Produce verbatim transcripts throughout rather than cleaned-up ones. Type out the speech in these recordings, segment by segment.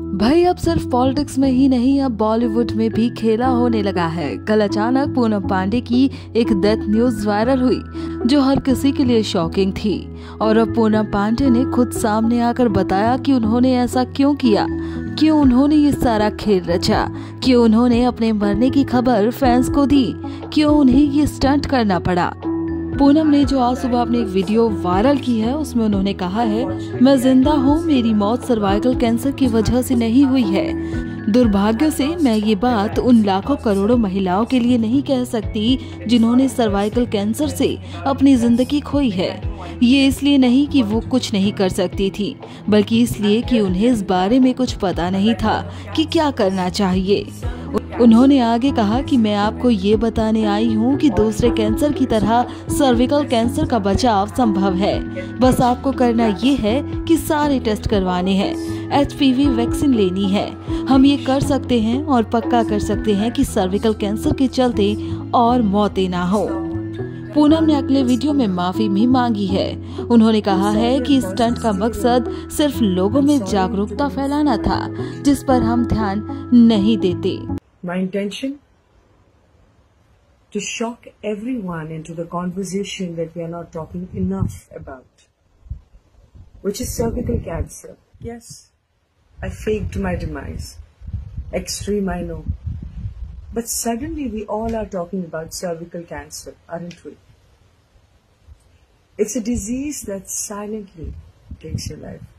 भाई अब सिर्फ पॉलिटिक्स में ही नहीं, अब बॉलीवुड में भी खेला होने लगा है। कल अचानक पूनम पांडे की एक डेथ न्यूज वायरल हुई जो हर किसी के लिए शॉकिंग थी। और अब पूनम पांडे ने खुद सामने आकर बताया कि उन्होंने ऐसा क्यों किया, क्यों उन्होंने ये सारा खेल रचा, क्यों उन्होंने अपने मरने की खबर फैंस को दी, क्यों उन्हें ये स्टंट करना पड़ा। पूनम ने जो आज सुबह अपनी एक वीडियो वायरल की है उसमें उन्होंने कहा है, मैं जिंदा हूँ, मेरी मौत सर्वाइकल कैंसर की वजह से नहीं हुई है। दुर्भाग्य से मैं ये बात उन लाखों करोड़ों महिलाओं के लिए नहीं कह सकती जिन्होंने सर्वाइकल कैंसर से अपनी जिंदगी खोई है। ये इसलिए नहीं कि वो कुछ नहीं कर सकती थी, बल्कि इसलिए कि उन्हें इस बारे में कुछ पता नहीं था कि क्या करना चाहिए। उन्होंने आगे कहा कि मैं आपको ये बताने आई हूँ कि दूसरे कैंसर की तरह सर्विकल कैंसर का बचाव संभव है। बस आपको करना ये है कि सारे टेस्ट करवाने हैं, एच पी वी वैक्सीन लेनी है। हम ये कर सकते हैं और पक्का कर सकते हैं कि सर्विकल कैंसर के चलते और मौतें ना हो। पूनम ने अगले वीडियो में माफी भी मांगी है। उन्होंने कहा है कि इस स्टंट का मकसद सिर्फ लोगों में जागरूकता फैलाना था, जिस पर हम ध्यान नहीं देते। My intention to shock everyone into the conversation that we are not talking enough about, which is cervical cancer. Yes, I faked my demise. Extreme, I know. But suddenly we all are talking about cervical cancer, aren't we? It's a disease that silently takes your life.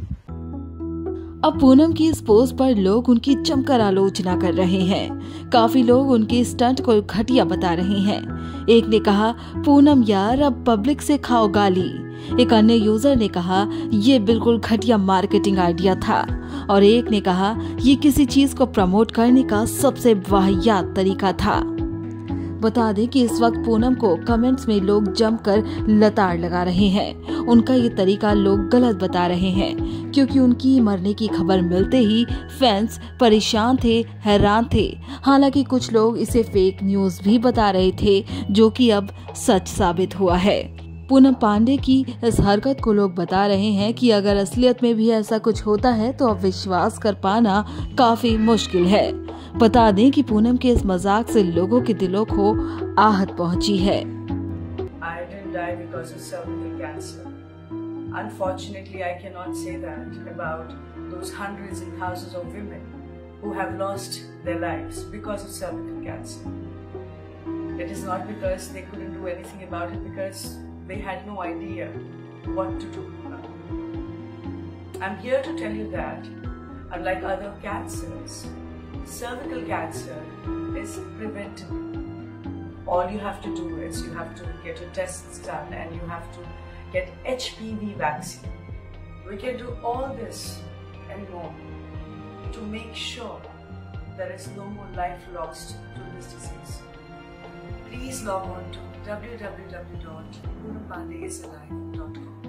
अब पूनम की इस post पर लोग उनकी जमकर आलोचना कर रहे हैं। काफी लोग उनके स्टंट को घटिया बता रहे हैं। एक ने कहा, पूनम यार अब पब्लिक से खाओ गाली। एक अन्य यूजर ने कहा, ये बिल्कुल घटिया मार्केटिंग आइडिया था। और एक ने कहा, ये किसी चीज को प्रमोट करने का सबसे वाहियात तरीका था। बता दें कि इस वक्त पूनम को कमेंट्स में लोग जमकर लताड़ लगा रहे हैं। उनका ये तरीका लोग गलत बता रहे हैं, क्योंकि उनकी मरने की खबर मिलते ही फैंस परेशान थे, हैरान थे। हालांकि कुछ लोग इसे फेक न्यूज भी बता रहे थे, जो कि अब सच साबित हुआ है। पूनम पांडे की इस हरकत को लोग बता रहे हैं कि अगर असलियत में भी ऐसा कुछ होता है तो अब विश्वास कर पाना काफी मुश्किल है। बता दें कि पूनम के इस मजाक से लोगों के दिलों को आहत पहुंची है। I didn't die because of cervical cancer. Unfortunately, I cannot say that about those hundreds and thousands of women who have lost their lives because of cervical cancer. It is not because they couldn't do anything about it, because they had no idea what to do. I'm here to tell you that, unlike other cancers, cervical cancer is preventable. All you have to do is you have to get your tests done and you have to get H P V vaccine. We can do all this and more to make sure there is no more life lost to this disease. Please log on to w w w dot punam pandey is alive dot com.